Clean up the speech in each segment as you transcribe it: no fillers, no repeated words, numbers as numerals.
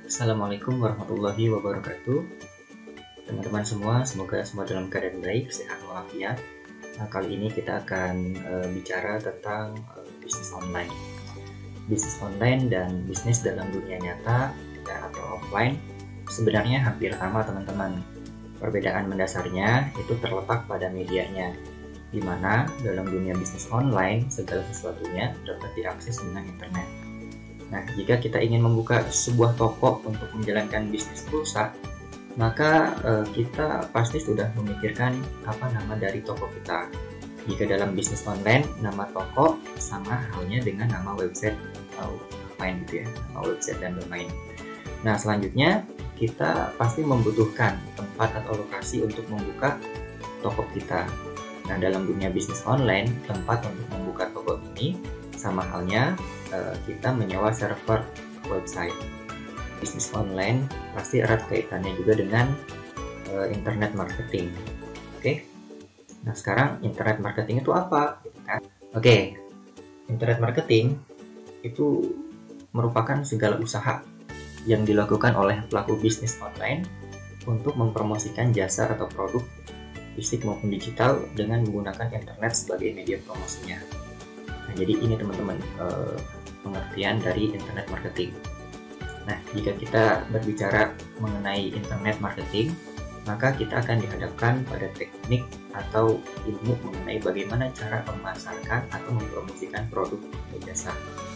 Assalamualaikum warahmatullahi wabarakatuh. Teman-teman semua, semoga semua dalam keadaan baik, sehat walafiat. Kali ini kita akan bicara tentang bisnis online. Bisnis online dan bisnis dalam dunia nyata atau offline sebenarnya hampir sama, teman-teman. Perbedaan mendasarnya itu terletak pada medianya, di mana dalam dunia bisnis online segala sesuatunya dapat diakses dengan internet. Nah, jika kita ingin membuka sebuah toko untuk menjalankan bisnis pulsa, maka kita pasti sudah memikirkan apa nama dari toko kita. Jika dalam bisnis online, nama toko sama halnya dengan nama website atau domain gitu ya, nama website dan domain. Nah, selanjutnya kita pasti membutuhkan tempat atau lokasi untuk membuka toko kita. Nah, dalam dunia bisnis online, tempat untuk membuka toko ini sama halnya kita menyewa server website. Bisnis online pasti erat kaitannya juga dengan internet marketing. Oke. Nah, sekarang internet marketing itu apa? Oke. Internet marketing itu merupakan segala usaha yang dilakukan oleh pelaku bisnis online untuk mempromosikan jasa atau produk fisik maupun digital dengan menggunakan internet sebagai media promosinya. Nah, jadi ini teman-teman pengertian dari internet marketing. Nah, jika kita berbicara mengenai internet marketing, maka kita akan dihadapkan pada teknik atau ilmu mengenai bagaimana cara memasarkan atau mempromosikan produk atau jasa.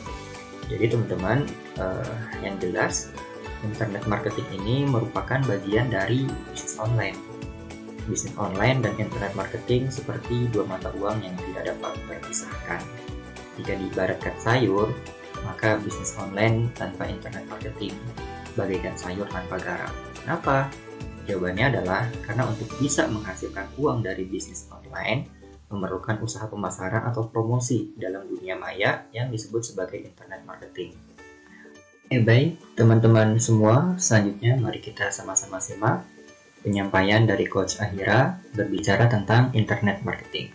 Jadi teman-teman, yang jelas internet marketing ini merupakan bagian dari bisnis online. Bisnis online dan internet marketing seperti dua mata uang yang tidak dapat terpisahkan. Jika diibaratkan sayur, maka bisnis online tanpa internet marketing bagaikan sayur tanpa garam. Kenapa? Jawabannya adalah karena untuk bisa menghasilkan uang dari bisnis online memerlukan usaha pemasaran atau promosi dalam dunia maya yang disebut sebagai internet marketing. Baik, teman-teman semua, selanjutnya mari kita sama-sama simak penyampaian dari Coach Ahira berbicara tentang internet marketing.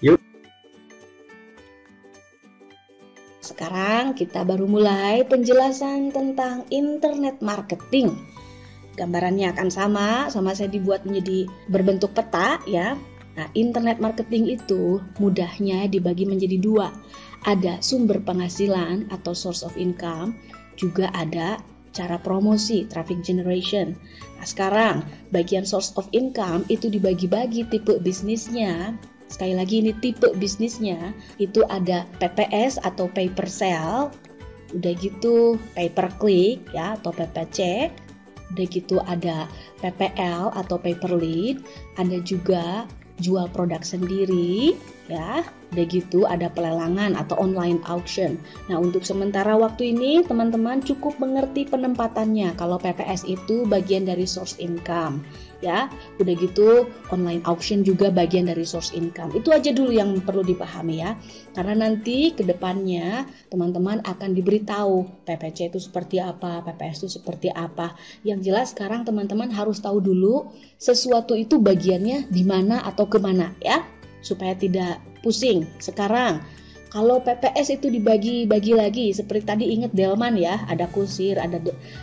Sekarang kita baru mulai penjelasan tentang internet marketing. Gambarannya akan sama saya dibuat menjadi berbentuk peta ya. Nah, internet marketing itu mudahnya dibagi menjadi dua. Ada sumber penghasilan atau source of income, juga ada cara promosi, traffic generation. Nah, sekarang bagian source of income itu dibagi-bagi tipe bisnisnya. Sekali lagi ini tipe bisnisnya itu ada PPS atau pay per sale, udah gitu pay per click ya atau PPC, udah gitu ada PPL atau pay per lead, ada juga jual produk sendiri ya, udah gitu ada pelelangan atau online auction. Nah, untuk sementara waktu ini teman-teman cukup mengerti penempatannya kalau PPS itu bagian dari source income ya, udah gitu online auction juga bagian dari source income. Itu aja dulu yang perlu dipahami ya, karena nanti ke depannya teman-teman akan diberitahu PPC itu seperti apa, PPS itu seperti apa. Yang jelas sekarang teman-teman harus tahu dulu sesuatu itu bagiannya di mana atau kemana ya, supaya tidak pusing. Sekarang kalau PPS itu dibagi-bagi lagi, seperti tadi ingat delman ya, ada kusir, ada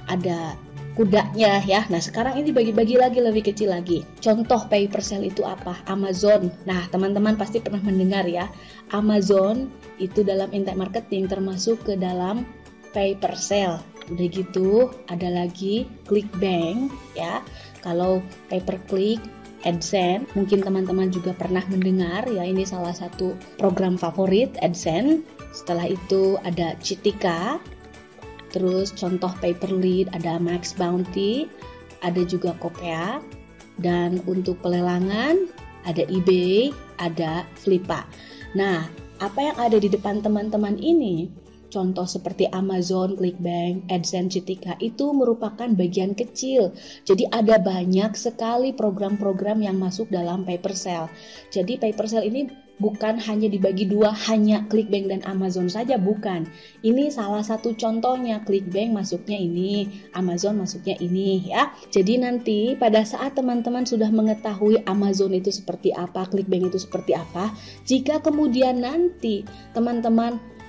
kudanya ya. Nah, sekarang ini bagi-bagi lagi lebih kecil lagi. Contoh pay per sale itu apa? Amazon. Nah, teman-teman pasti pernah mendengar ya. Amazon itu dalam internet marketing termasuk ke dalam pay per sale. Udah gitu, ada lagi ClickBank ya. Kalau pay per click, AdSense, mungkin teman-teman juga pernah mendengar ya, ini salah satu program favorit AdSense. Setelah itu ada Citika. Terus contoh pay per lead ada Max Bounty, ada juga Kopea, dan untuk pelelangan ada eBay, ada Flippa. Nah, apa yang ada di depan teman-teman ini, contoh seperti Amazon, ClickBank, AdSense, Citika itu merupakan bagian kecil. Jadi ada banyak sekali program-program yang masuk dalam pay per sale. Jadi pay per sale ini bukan hanya dibagi dua, hanya ClickBank dan Amazon saja, bukan. Ini salah satu contohnya, ClickBank masuknya ini, Amazon masuknya ini ya. Jadi nanti pada saat teman-teman sudah mengetahui Amazon itu seperti apa, ClickBank itu seperti apa, jika kemudian nanti teman-teman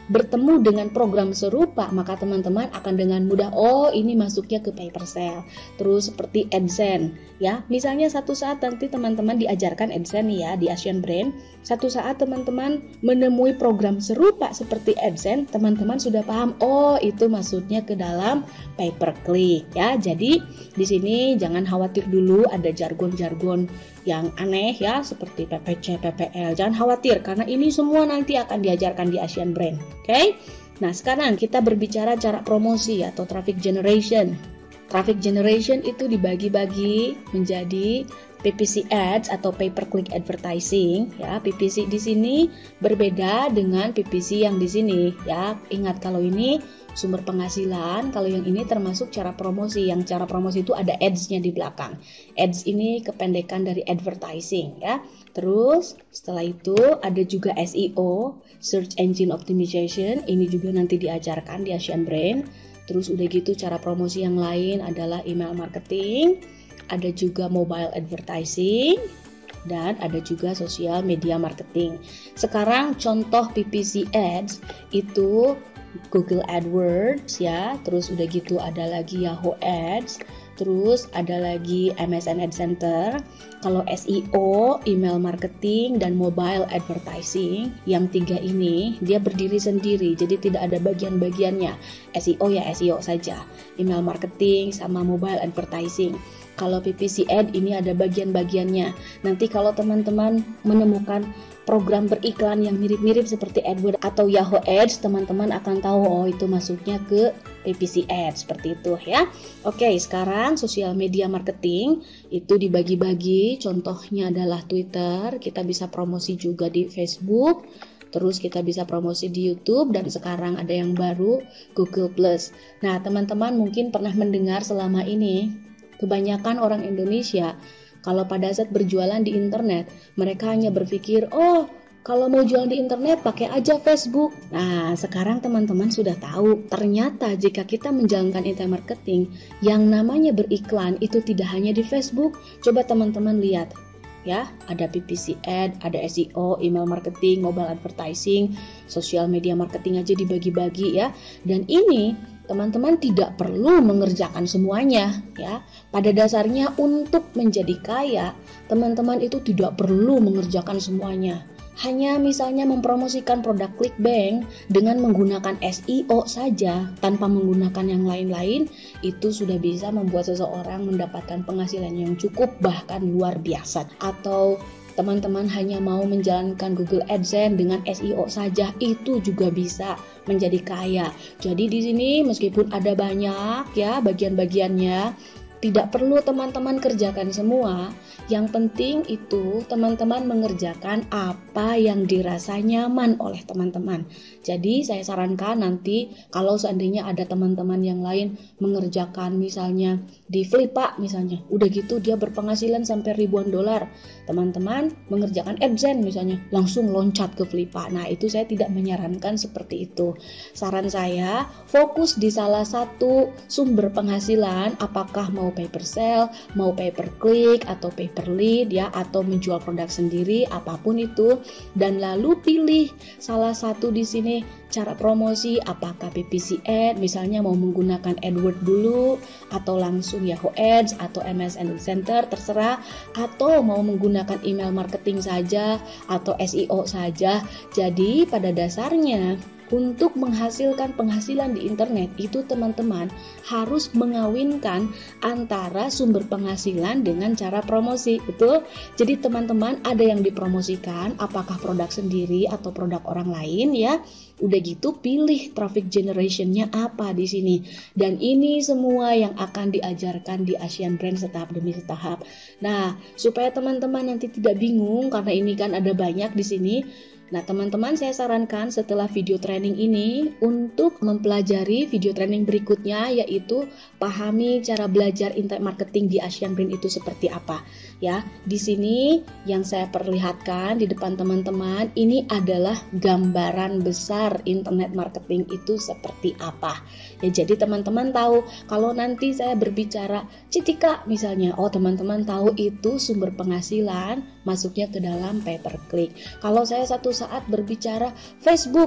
bertemu dengan program serupa, maka teman-teman akan dengan mudah, oh ini masuknya ke PaperSell. Terus seperti AdSense ya, misalnya satu saat nanti teman-teman diajarkan AdSense ya di Asian Brain, satu saat teman-teman menemui program serupa seperti AdSense, teman-teman sudah paham, oh itu masuknya ke dalam pay-per-click ya. Jadi di sini jangan khawatir dulu ada jargon-jargon yang aneh ya seperti PPC, PPL. Jangan khawatir karena ini semua nanti akan diajarkan di Asian Brain. Oke? Nah, sekarang kita berbicara cara promosi atau traffic generation. Traffic generation itu dibagi-bagi menjadi PPC ads atau pay per click advertising ya. PPC di sini berbeda dengan PPC yang di sini ya. Ingat kalau ini sumber penghasilan, kalau yang ini termasuk cara promosi. Yang cara promosi itu ada ads-nya di belakang. Ads ini kependekan dari advertising ya. Terus setelah itu ada juga SEO, Search Engine Optimization. Ini juga nanti diajarkan di Asian Brain. Terus udah gitu cara promosi yang lain adalah email marketing, ada juga mobile advertising, dan ada juga social media marketing. Sekarang contoh PPC ads itu Google AdWords ya, terus udah gitu ada lagi Yahoo Ads, terus ada lagi MSN Ad Center. Kalau SEO, email marketing, dan mobile advertising, yang tiga ini dia berdiri sendiri, jadi tidak ada bagian-bagiannya. SEO ya SEO saja, email marketing sama mobile advertising. Kalau PPC ad ini ada bagian-bagiannya. Nanti kalau teman-teman menemukan program beriklan yang mirip-mirip seperti AdWords atau Yahoo Ads, teman-teman akan tahu oh itu masuknya ke PPC Ads seperti itu ya. Oke, sekarang sosial media marketing itu dibagi-bagi. Contohnya adalah Twitter, kita bisa promosi juga di Facebook. Terus kita bisa promosi di YouTube dan sekarang ada yang baru Google Plus. Nah, teman-teman mungkin pernah mendengar selama ini kebanyakan orang Indonesia kalau pada saat berjualan di internet, mereka hanya berpikir, oh kalau mau jual di internet pakai aja Facebook. Nah, sekarang teman-teman sudah tahu, ternyata jika kita menjalankan internet marketing, yang namanya beriklan itu tidak hanya di Facebook. Coba teman-teman lihat, ya, ada PPC ad, ada SEO, email marketing, mobile advertising, social media marketing aja dibagi-bagi ya. Dan ini teman-teman tidak perlu mengerjakan semuanya ya. Pada dasarnya untuk menjadi kaya, teman-teman itu tidak perlu mengerjakan semuanya. Hanya misalnya mempromosikan produk ClickBank dengan menggunakan SEO saja tanpa menggunakan yang lain-lain, itu sudah bisa membuat seseorang mendapatkan penghasilan yang cukup bahkan luar biasa. Atau teman-teman hanya mau menjalankan Google AdSense dengan SEO saja, itu juga bisa menjadi kaya. Jadi di sini meskipun ada banyak ya bagian-bagiannya, tidak perlu teman-teman kerjakan semua. Yang penting itu teman-teman mengerjakan apa yang dirasa nyaman oleh teman-teman. Jadi saya sarankan nanti kalau seandainya ada teman-teman yang lain mengerjakan misalnya di Flippa misalnya, udah gitu dia berpenghasilan sampai ribuan dolar. Teman-teman mengerjakan AdSense misalnya, langsung loncat ke Flippa. Nah, itu saya tidak menyarankan seperti itu. Saran saya fokus di salah satu sumber penghasilan, apakah mau PaperSell, mau pay-per-click atau pay-per-lead ya, atau menjual produk sendiri, apapun itu, dan lalu pilih salah satu di sini cara promosi, apakah PPC ad misalnya mau menggunakan AdWords dulu atau langsung Yahoo Ads atau MSN Ad Center, terserah, atau mau menggunakan email marketing saja atau SEO saja. Jadi pada dasarnya untuk menghasilkan penghasilan di internet itu teman-teman harus mengawinkan antara sumber penghasilan dengan cara promosi, betul? Jadi teman-teman ada yang dipromosikan, apakah produk sendiri atau produk orang lain ya. Udah gitu pilih traffic generationnya apa di sini. Dan ini semua yang akan diajarkan di Asian Brain setahap demi setahap. Nah, supaya teman-teman nanti tidak bingung karena ini kan ada banyak di sini. Nah, teman-teman saya sarankan setelah video training ini untuk mempelajari video training berikutnya, yaitu pahami cara belajar internet marketing di Asian Brain itu seperti apa. Ya, di sini yang saya perlihatkan di depan teman-teman ini adalah gambaran besar internet marketing itu seperti apa. Ya, jadi teman-teman tahu kalau nanti saya berbicara Citika misalnya, oh teman-teman tahu itu sumber penghasilan masuknya ke dalam pay-per-click. Kalau saya satu saat berbicara Facebook,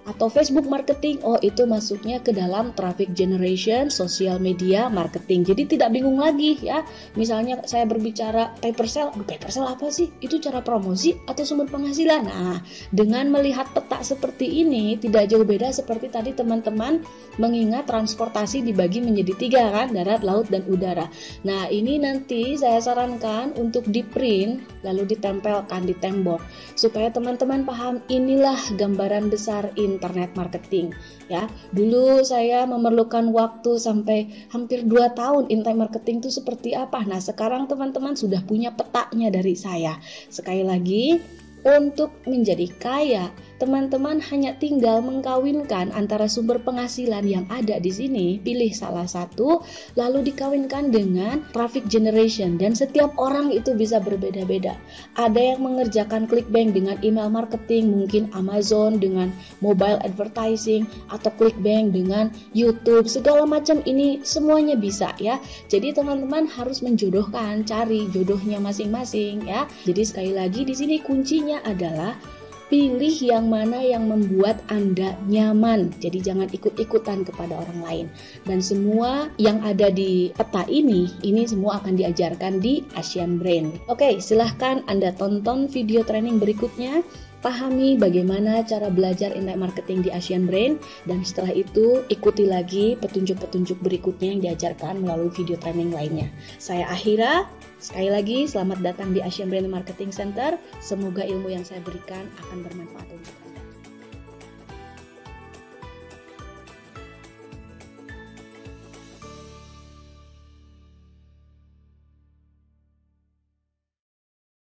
Atau Facebook marketing, oh itu masuknya ke dalam traffic generation, social media marketing. Jadi tidak bingung lagi ya. Misalnya saya berbicara paper sale, paper sale apa sih? Itu cara promosi atau sumber penghasilan? Nah, dengan melihat peta seperti ini tidak jauh beda seperti tadi teman-teman mengingat transportasi dibagi menjadi 3 kan, darat, laut, dan udara. Nah, ini nanti saya sarankan untuk di print lalu ditempelkan di tembok supaya teman-teman paham inilah gambaran besar internet marketing ya. Dulu saya memerlukan waktu sampai hampir 2 tahun internet marketing itu seperti apa. Nah, sekarang teman-teman sudah punya petanya dari saya. Sekali lagi, untuk menjadi kaya, teman-teman hanya tinggal mengkawinkan antara sumber penghasilan yang ada di sini, pilih salah satu, lalu dikawinkan dengan traffic generation. Dan setiap orang itu bisa berbeda-beda. Ada yang mengerjakan clickbank dengan email marketing, mungkin Amazon dengan mobile advertising, atau clickbank dengan YouTube, segala macam ini semuanya bisa ya. Jadi teman-teman harus menjodohkan, cari jodohnya masing-masing ya. Jadi sekali lagi di sini kuncinya adalah pilih yang mana yang membuat Anda nyaman. Jadi jangan ikut-ikutan kepada orang lain. Dan semua yang ada di peta ini semua akan diajarkan di Asian Brain. Oke, silahkan Anda tonton video training berikutnya. Pahami bagaimana cara belajar internet marketing di Asian Brain, dan setelah itu ikuti lagi petunjuk-petunjuk berikutnya yang diajarkan melalui video training lainnya. Saya Akhira, sekali lagi selamat datang di Asian Brain Marketing Center. Semoga ilmu yang saya berikan akan bermanfaat untuk Anda.